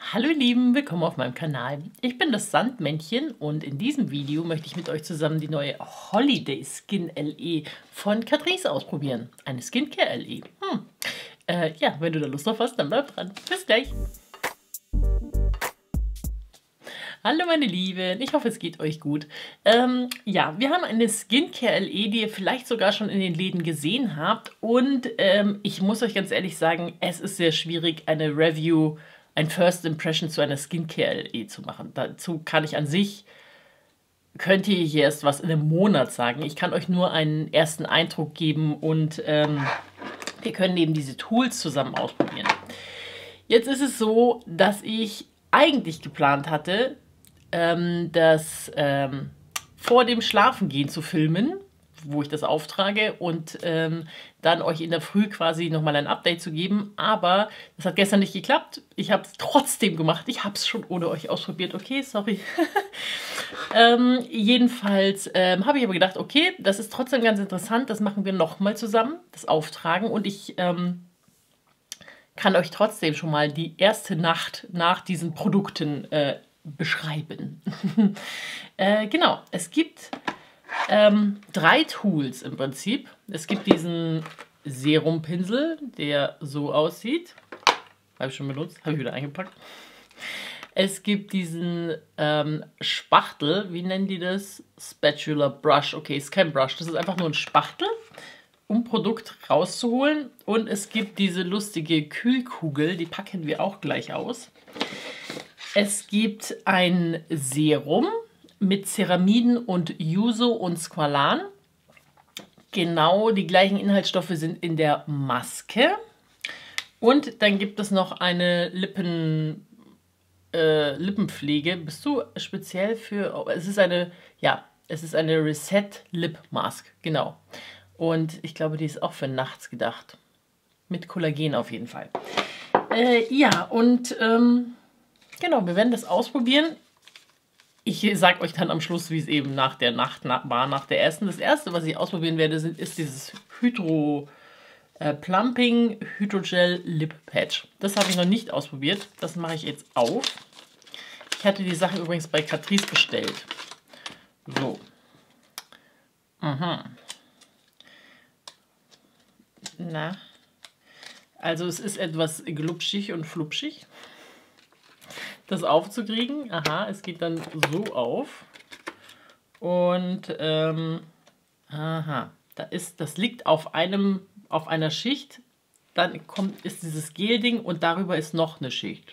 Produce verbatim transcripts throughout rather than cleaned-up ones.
Hallo ihr Lieben, willkommen auf meinem Kanal. Ich bin das Sandmännchen und in diesem Video möchte ich mit euch zusammen die neue Holiday Skin L E von Catrice ausprobieren. Eine Skincare L E. Hm. Äh, ja, wenn du da Lust drauf hast, dann bleib dran. Bis gleich. Hallo meine Lieben, ich hoffe es geht euch gut. Ähm, ja, wir haben eine Skincare L E, die ihr vielleicht sogar schon in den Läden gesehen habt. Und ähm, ich muss euch ganz ehrlich sagen, es ist sehr schwierig, eine Review, ein First Impression zu einer Skincare L E zu machen. Dazu kann ich an sich, könnt ihr hier erst was in einem Monat sagen. Ich kann euch nur einen ersten Eindruck geben und ähm, wir können eben diese Tools zusammen ausprobieren. Jetzt ist es so, dass ich eigentlich geplant hatte, ähm, das ähm, vor dem Schlafengehen zu filmen, wo ich das auftrage und ähm, dann euch in der Früh quasi nochmal ein Update zu geben. Aber das hat gestern nicht geklappt. Ich habe es trotzdem gemacht. Ich habe es schon ohne euch ausprobiert. Okay, sorry. ähm, jedenfalls ähm, habe ich aber gedacht, okay, das ist trotzdem ganz interessant. Das machen wir nochmal zusammen, das Auftragen. Und ich ähm, kann euch trotzdem schon mal die erste Nacht nach diesen Produkten äh, beschreiben. äh, genau, es gibt ähm, drei Tools im Prinzip. Es gibt diesen Serumpinsel, der so aussieht. Habe ich schon benutzt, habe ich wieder eingepackt. Es gibt diesen ähm, Spachtel, wie nennen die das? Spatula Brush. Okay, ist kein Brush, das ist einfach nur ein Spachtel, um Produkt rauszuholen. Und es gibt diese lustige Kühlkugel, die packen wir auch gleich aus. Es gibt ein Serum mit Ceramiden und Yuzu und Squalan. Genau die gleichen Inhaltsstoffe sind in der Maske. Und dann gibt es noch eine Lippen, äh, Lippenpflege. Bist du speziell für... Oh, es ist eine, ja, es ist eine Reset Lip Mask, genau. Und ich glaube, die ist auch für nachts gedacht. Mit Kollagen auf jeden Fall. Äh, ja, und ähm, genau, wir werden das ausprobieren. Ich sage euch dann am Schluss, wie es eben nach der Nacht war, nach der ersten. Das erste, was ich ausprobieren werde, ist dieses Hydro äh, Plumping Hydrogel Lip Patch. Das habe ich noch nicht ausprobiert. Das mache ich jetzt auf. Ich hatte die Sache übrigens bei Catrice bestellt. So. Aha. Na. Also es ist etwas glubschig und flupschig, das aufzukriegen. Aha, es geht dann so auf. Und, ähm, aha, da ist, das liegt auf einem, auf einer Schicht. Dann kommt, ist dieses Gel-Ding und darüber ist noch eine Schicht.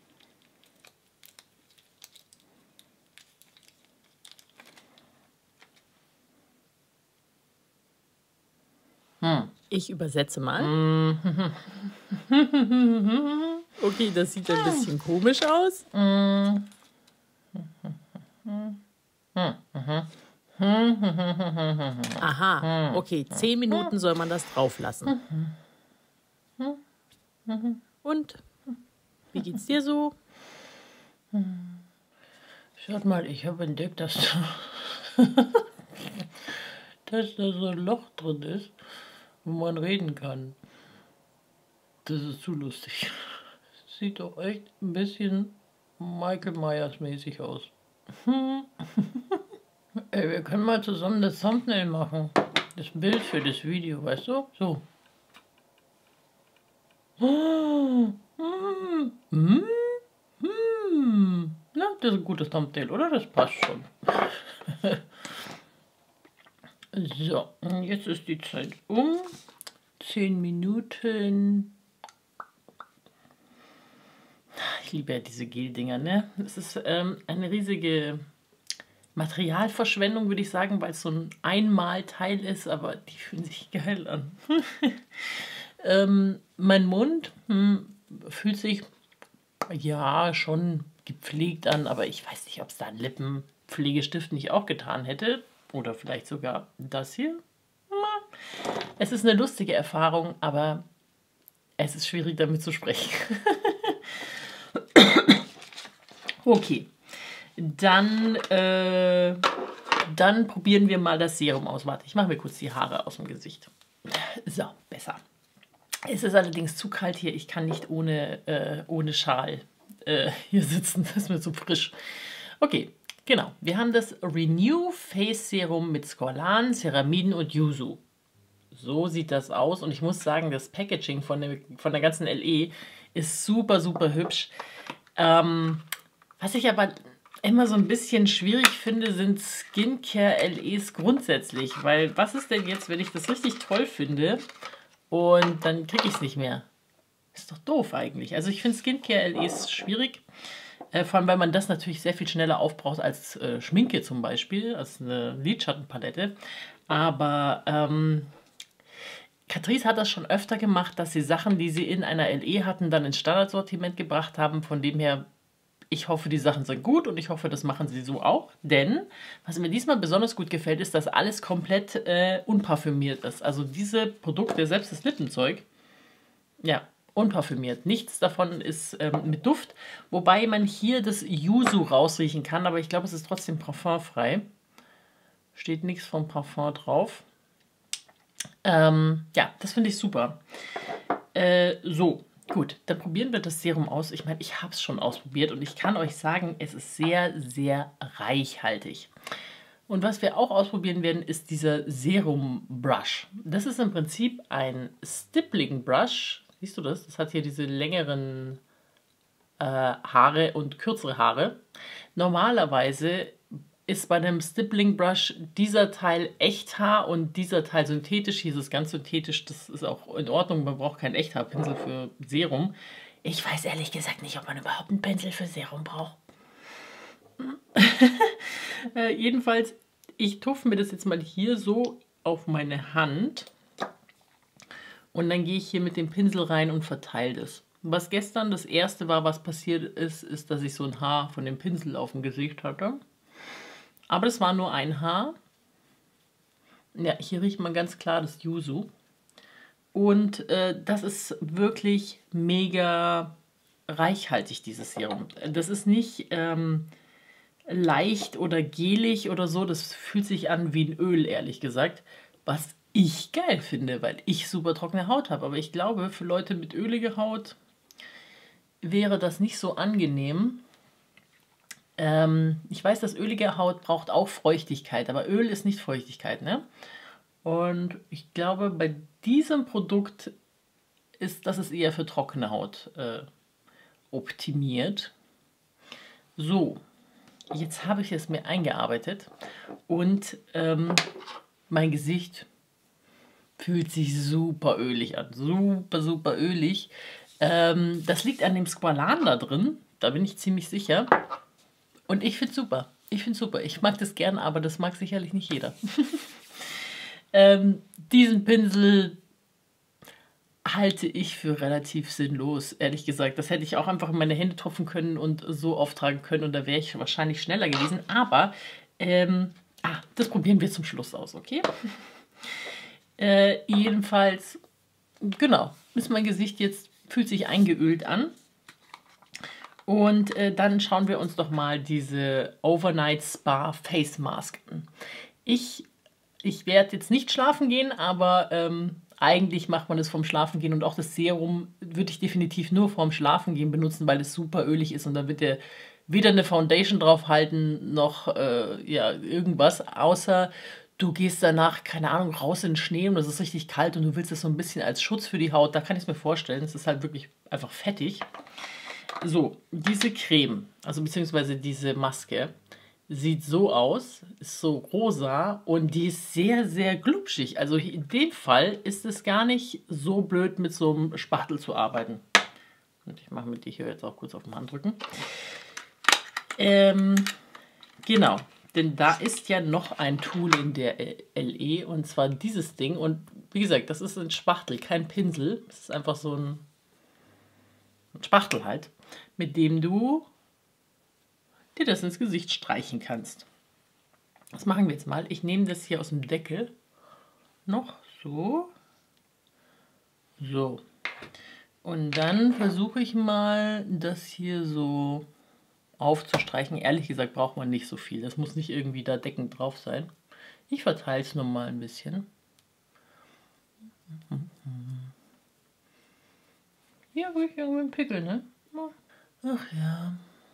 Hm. Ich übersetze mal. Okay, das sieht ein bisschen komisch aus. Aha, okay, zehn Minuten soll man das drauf lassen. Und? Wie geht's dir so? Schaut mal, ich habe entdeckt, dass da, dass da so ein Loch drin ist, wo man reden kann. Das ist zu lustig. Sieht doch echt ein bisschen Michael Myers mäßig aus. Ey, wir können mal zusammen das Thumbnail machen. Das Bild für das Video, weißt du? So. Na, das ist ein gutes Thumbnail, oder? Das passt schon. So, jetzt ist die Zeit um. zehn Minuten. Ich liebe ja diese Gel-Dinger, ne? Es ist ähm, eine riesige Materialverschwendung, würde ich sagen, weil es so ein Einmalteil ist, aber die fühlen sich geil an. ähm, mein Mund hm, fühlt sich ja schon gepflegt an, aber ich weiß nicht, ob es da einen Lippenpflegestift nicht auch getan hätte. Oder vielleicht sogar das hier. Es ist eine lustige Erfahrung, aber es ist schwierig, damit zu sprechen. Okay, dann, äh, dann probieren wir mal das Serum aus. Warte, ich mache mir kurz die Haare aus dem Gesicht. So, besser. Es ist allerdings zu kalt hier. Ich kann nicht ohne, äh, ohne Schal äh, hier sitzen. Das ist mir zu frisch. Okay, genau. Wir haben das Renew Face Serum mit Squalan, Ceramiden und Yuzu. So sieht das aus. Und ich muss sagen, das Packaging von der, von der ganzen L E ist super, super hübsch. Ähm, was ich aber immer so ein bisschen schwierig finde, sind Skincare-L Es grundsätzlich. Weil was ist denn jetzt, wenn ich das richtig toll finde und dann kriege ich es nicht mehr? Ist doch doof eigentlich. Also ich finde Skincare-L Es schwierig. Äh, vor allem, weil man das natürlich sehr viel schneller aufbraucht als äh, Schminke zum Beispiel, als eine Lidschattenpalette. Aber ähm, Catrice hat das schon öfter gemacht, dass sie Sachen, die sie in einer L E hatten, dann ins Standardsortiment gebracht haben. Von dem her, ich hoffe, die Sachen sind gut und ich hoffe, das machen sie so auch. Denn, was mir diesmal besonders gut gefällt, ist, dass alles komplett äh, unparfümiert ist. Also diese Produkte, selbst das Lippenzeug, ja, unparfümiert. Nichts davon ist ähm, mit Duft, wobei man hier das Yuzu rausriechen kann, aber ich glaube, es ist trotzdem parfumfrei. Steht nichts vom Parfum drauf. Ähm, ja, das finde ich super. Äh, so, gut, dann probieren wir das Serum aus. Ich meine, ich habe es schon ausprobiert und ich kann euch sagen, es ist sehr, sehr reichhaltig. Und was wir auch ausprobieren werden, ist dieser Serum Brush. Das ist im Prinzip ein Stippling Brush. Siehst du das? Das hat hier diese längeren äh, Haare und kürzere Haare. Normalerweise ist bei einem Stippling Brush dieser Teil Echthaar und dieser Teil synthetisch. Hier ist es ganz synthetisch, das ist auch in Ordnung. Man braucht keinen Echthaarpinsel für Serum. Ich weiß ehrlich gesagt nicht, ob man überhaupt einen Pinsel für Serum braucht. äh, jedenfalls, ich tupfe mir das jetzt mal hier so auf meine Hand. Und dann gehe ich hier mit dem Pinsel rein und verteile das. Was gestern das erste war, was passiert ist, ist, dass ich so ein Haar von dem Pinsel auf dem Gesicht hatte. Aber das war nur ein Haar. Ja, hier riecht man ganz klar das Yuzu. Und äh, das ist wirklich mega reichhaltig, dieses Serum. Das ist nicht ähm, leicht oder gelig oder so. Das fühlt sich an wie ein Öl, ehrlich gesagt. Was ich geil finde, weil ich super trockene Haut habe. Aber ich glaube, für Leute mit öliger Haut wäre das nicht so angenehm. Ähm, ich weiß, dass ölige Haut braucht auch Feuchtigkeit, aber Öl ist nicht Feuchtigkeit, ne? Und ich glaube, bei diesem Produkt ist das ist eher für trockene Haut äh, optimiert. So, jetzt habe ich es mir eingearbeitet und ähm, mein Gesicht fühlt sich super ölig an. Super, super ölig. Ähm, das liegt an dem Squalan da drin, da bin ich ziemlich sicher. Und ich finde es super. Ich finde es super. Ich mag das gern, aber das mag sicherlich nicht jeder. ähm, diesen Pinsel halte ich für relativ sinnlos, ehrlich gesagt. Das hätte ich auch einfach in meine Hände tropfen können und so auftragen können und da wäre ich wahrscheinlich schneller gewesen. Aber, ähm, ah, das probieren wir zum Schluss aus, okay? äh, jedenfalls, genau, ist mein Gesicht jetzt, fühlt sich eingeölt an. Und äh, dann schauen wir uns doch mal diese Overnight Spa Face Mask an. Ich, ich werde jetzt nicht schlafen gehen, aber ähm, eigentlich macht man das vorm Schlafen gehen und auch das Serum würde ich definitiv nur vorm Schlafen gehen benutzen, weil es super ölig ist und dann wird der weder eine Foundation drauf halten noch äh, ja, irgendwas, außer du gehst danach, keine Ahnung, raus in den Schnee und es ist richtig kalt und du willst es so ein bisschen als Schutz für die Haut, da kann ich es mir vorstellen. Es ist halt wirklich einfach fettig. So, diese Creme, also beziehungsweise diese Maske, sieht so aus, ist so rosa und die ist sehr, sehr glubschig. Also in dem Fall ist es gar nicht so blöd, mit so einem Spachtel zu arbeiten. Und ich mache mit dir hier jetzt auch kurz auf den Handrücken. Ähm, genau, denn da ist ja noch ein Tool in der L E und zwar dieses Ding. Und wie gesagt, das ist ein Spachtel, kein Pinsel. Das ist einfach so ein Spachtel halt, mit dem du dir das ins Gesicht streichen kannst. Das machen wir jetzt mal. Ich nehme das hier aus dem Deckel. Noch so. So. Und dann versuche ich mal, das hier so aufzustreichen. Ehrlich gesagt braucht man nicht so viel. Das muss nicht irgendwie da deckend drauf sein. Ich verteile es nur mal ein bisschen. Hier habe ich irgendwie einen Pickel, ne? Ach ja.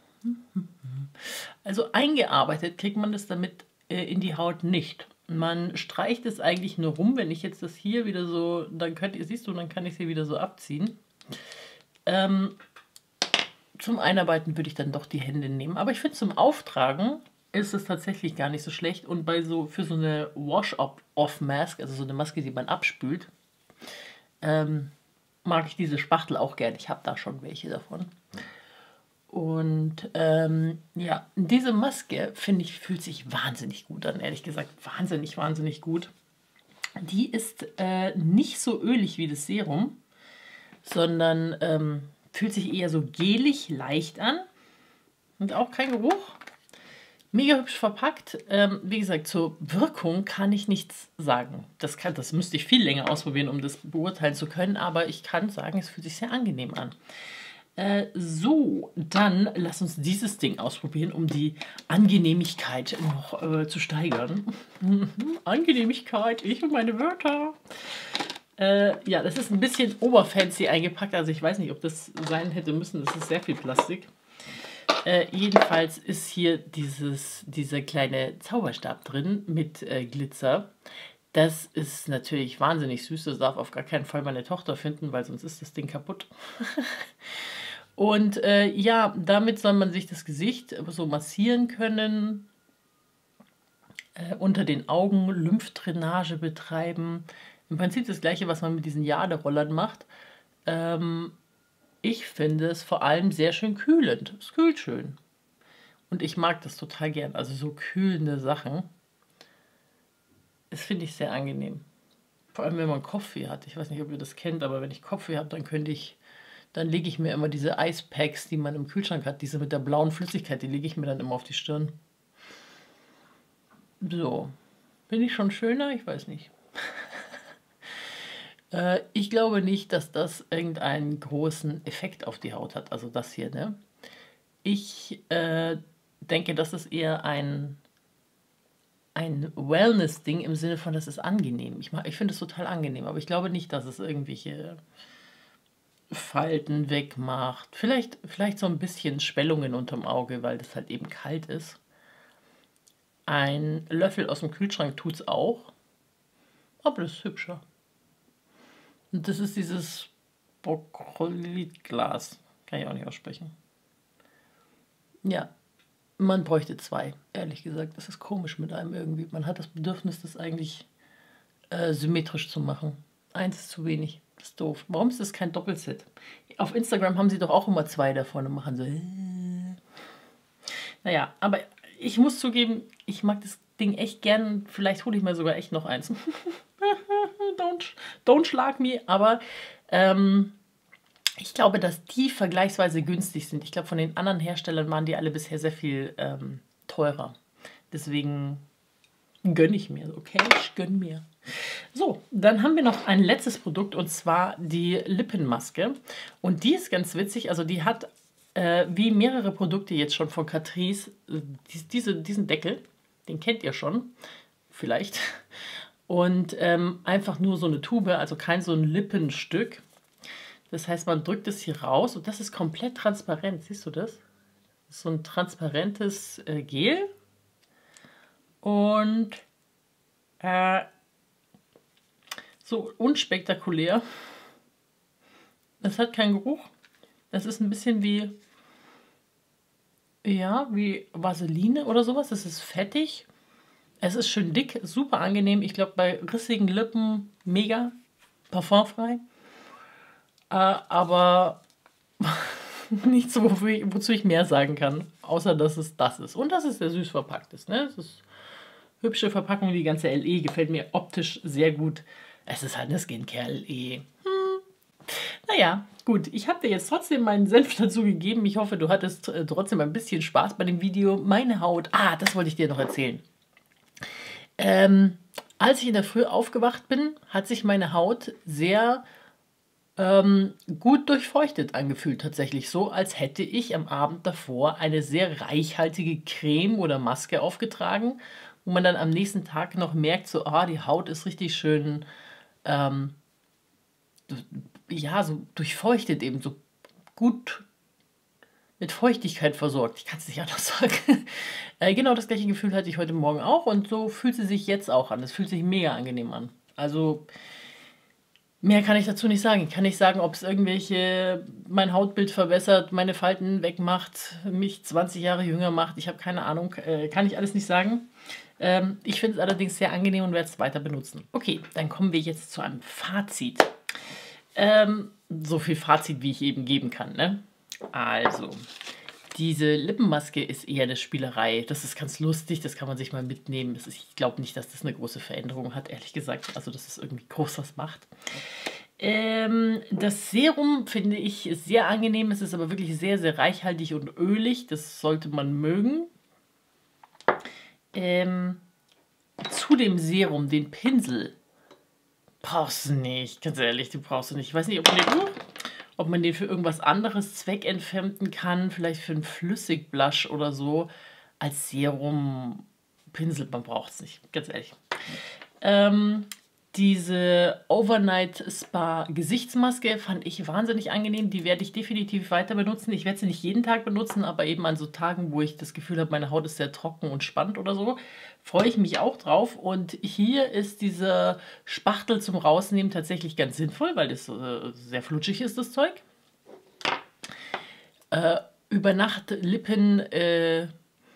Also eingearbeitet kriegt man das damit äh, in die Haut nicht. Man streicht es eigentlich nur rum, wenn ich jetzt das hier wieder so, dann könnt ihr, siehst du, dann kann ich sie wieder so abziehen. Ähm, zum Einarbeiten würde ich dann doch die Hände nehmen. Aber ich finde, zum Auftragen ist es tatsächlich gar nicht so schlecht. Und bei so, für so eine Wash-Off-Mask, also so eine Maske, die man abspült, ähm, mag ich diese Spachtel auch gerne. Ich habe da schon welche davon. Und ähm, ja, diese Maske, finde ich, fühlt sich wahnsinnig gut an, ehrlich gesagt. Wahnsinnig, wahnsinnig gut. Die ist äh, nicht so ölig wie das Serum, sondern ähm, fühlt sich eher so gelig, leicht an. Und auch kein Geruch. Mega hübsch verpackt. Ähm, wie gesagt, zur Wirkung kann ich nichts sagen. Das, kann, das müsste ich viel länger ausprobieren, um das beurteilen zu können. Aber ich kann sagen, es fühlt sich sehr angenehm an. Äh, so, dann lass uns dieses Ding ausprobieren, um die Angenehmigkeit noch äh, zu steigern. Angenehmigkeit, ich und meine Wörter. Äh, ja, das ist ein bisschen oberfancy eingepackt. Also ich weiß nicht, ob das sein hätte müssen. Das ist sehr viel Plastik. Äh, jedenfalls ist hier dieses, dieser kleine Zauberstab drin mit äh, Glitzer. Das ist natürlich wahnsinnig süß. Das darf auf gar keinen Fall meine Tochter finden, weil sonst ist das Ding kaputt. Und äh, ja, damit soll man sich das Gesicht so massieren können, äh, unter den Augen Lymphdrainage betreiben. Im Prinzip das gleiche, was man mit diesen Jaderollern macht. Ähm, ich finde es vor allem sehr schön kühlend. Es kühlt schön. Und ich mag das total gern. Also so kühlende Sachen. Das finde ich sehr angenehm. Vor allem, wenn man Kopfweh hat. Ich weiß nicht, ob ihr das kennt, aber wenn ich Kopfweh habe, dann könnte ich, dann lege ich mir immer diese Eispacks, die man im Kühlschrank hat, diese mit der blauen Flüssigkeit, die lege ich mir dann immer auf die Stirn. So. Bin ich schon schöner? Ich weiß nicht. äh, ich glaube nicht, dass das irgendeinen großen Effekt auf die Haut hat. Also das hier, ne? Ich äh, denke, das ist eher ein, ein Wellness-Ding im Sinne von, das ist angenehm. Ich, mag- ich finde es total angenehm, aber ich glaube nicht, dass es irgendwelche Falten wegmacht. Vielleicht, vielleicht so ein bisschen Schwellungen unterm Auge, weil das halt eben kalt ist. Ein Löffel aus dem Kühlschrank tut es auch, aber das ist hübscher. Und das ist dieses Bokrolitglas. Kann ich auch nicht aussprechen. Ja, man bräuchte zwei, ehrlich gesagt. Das ist komisch mit einem irgendwie. Man hat das Bedürfnis, das eigentlich äh, symmetrisch zu machen. Eins ist zu wenig. Das ist doof. Warum ist das kein Doppelset? Auf Instagram haben sie doch auch immer zwei davon und machen so. Äh. Naja, aber ich muss zugeben, ich mag das Ding echt gern. Vielleicht hole ich mir sogar echt noch eins. don't, don't schlag me, aber ähm, ich glaube, dass die vergleichsweise günstig sind. Ich glaube, von den anderen Herstellern waren die alle bisher sehr viel ähm, teurer. Deswegen gönne ich mir. Okay, ich gönne mir. So, dann haben wir noch ein letztes Produkt und zwar die Lippenmaske. Und die ist ganz witzig. Also die hat äh, wie mehrere Produkte jetzt schon von Catrice äh, diese, diesen Deckel. Den kennt ihr schon. Vielleicht. Und ähm, einfach nur so eine Tube, also kein so ein Lippenstück. Das heißt, man drückt es hier raus und das ist komplett transparent. Siehst du das? Das ist so ein transparentes äh, Gel. Und äh, so unspektakulär. Es hat keinen Geruch. Es ist ein bisschen wie, ja, wie Vaseline oder sowas. Es ist fettig. Es ist schön dick, super angenehm. Ich glaube, bei rissigen Lippen mega parfumfrei. Äh, aber nichts, wofür ich, wozu ich mehr sagen kann, außer dass es das ist. Und dass es sehr süß verpackt ist. Ne? Es ist hübsche Verpackung, die ganze L E gefällt mir optisch sehr gut. Es ist halt eine Skincare-L E. Hm. Naja, gut. Ich habe dir jetzt trotzdem meinen Senf dazu gegeben. Ich hoffe, du hattest äh, trotzdem ein bisschen Spaß bei dem Video. Meine Haut, ah, das wollte ich dir noch erzählen. Ähm, als ich in der Früh aufgewacht bin, hat sich meine Haut sehr ähm, gut durchfeuchtet angefühlt. Tatsächlich so, als hätte ich am Abend davor eine sehr reichhaltige Creme oder Maske aufgetragen, wo man dann am nächsten Tag noch merkt, so, ah, die Haut ist richtig schön, ähm, ja, so durchfeuchtet eben, so gut mit Feuchtigkeit versorgt. Ich kann es nicht anders sagen. äh, genau das gleiche Gefühl hatte ich heute Morgen auch und so fühlt sie sich jetzt auch an. Es fühlt sich mega angenehm an. Also mehr kann ich dazu nicht sagen. Ich kann nicht sagen, ob es irgendwelche, mein Hautbild verbessert, meine Falten wegmacht, mich zwanzig Jahre jünger macht. Ich habe keine Ahnung. Äh, kann ich alles nicht sagen. Ähm, ich finde es allerdings sehr angenehm und werde es weiter benutzen. Okay, dann kommen wir jetzt zu einem Fazit. Ähm, so viel Fazit, wie ich eben geben kann, ne? Also, diese Lippenmaske ist eher eine Spielerei. Das ist ganz lustig, das kann man sich mal mitnehmen. Das ist, ich glaube nicht, dass das eine große Veränderung hat, ehrlich gesagt. Also, dass es irgendwie groß was macht. Ähm, das Serum finde ich sehr angenehm. Es ist aber wirklich sehr, sehr reichhaltig und ölig. Das sollte man mögen. Ähm, zu dem Serum, den Pinsel, brauchst du nicht. Ganz ehrlich, du brauchst du nicht. Ich weiß nicht, ob man den, ob man den für irgendwas anderes zweckentfremden kann. Vielleicht für einen Flüssigblush oder so. Als Serum, Pinsel, man braucht es nicht. Ganz ehrlich. Ähm, diese Overnight Spa Gesichtsmaske fand ich wahnsinnig angenehm. Die werde ich definitiv weiter benutzen. Ich werde sie nicht jeden Tag benutzen, aber eben an so Tagen, wo ich das Gefühl habe, meine Haut ist sehr trocken und spannt oder so, freue ich mich auch drauf. Und hier ist dieser Spachtel zum Rausnehmen tatsächlich ganz sinnvoll, weil das äh, sehr flutschig ist, das Zeug. Äh, über Nacht Lippen äh,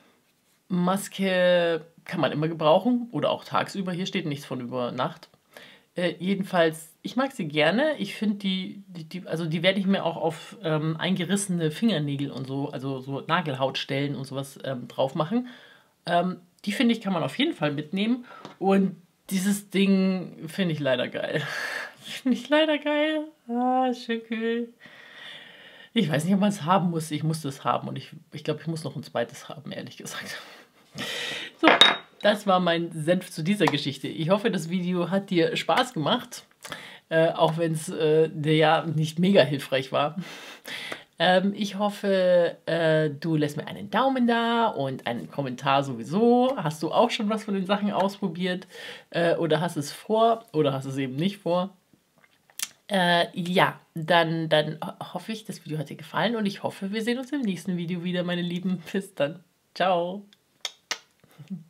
Maske kann man immer gebrauchen oder auch tagsüber. Hier steht nichts von über Nacht. Äh, jedenfalls, ich mag sie gerne. Ich finde die, die, die, also die werde ich mir auch auf ähm, eingerissene Fingernägel und so, also so Nagelhautstellen und sowas ähm, drauf machen. Ähm, die finde ich, kann man auf jeden Fall mitnehmen. Und dieses Ding finde ich leider geil. Finde ich leider geil. Ah, schön cool. Ich weiß nicht, ob man es haben muss. Ich muss das haben und ich, ich glaube, ich muss noch ein zweites haben, ehrlich gesagt. So, das war mein Senf zu dieser Geschichte. Ich hoffe, das Video hat dir Spaß gemacht, äh, auch wenn es äh, ja nicht mega hilfreich war. Ähm, ich hoffe, äh, du lässt mir einen Daumen da und einen Kommentar sowieso. Hast du auch schon was von den Sachen ausprobiert? Äh, oder hast es vor oder hast es eben nicht vor? Äh, ja, dann, dann hoffe ich, das Video hat dir gefallen und ich hoffe, wir sehen uns im nächsten Video wieder, meine Lieben. Bis dann. Ciao.